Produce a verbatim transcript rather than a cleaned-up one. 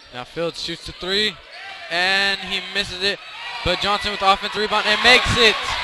Now Fields shoots the three, and he misses it. But Johnson with the offensive rebound and makes it.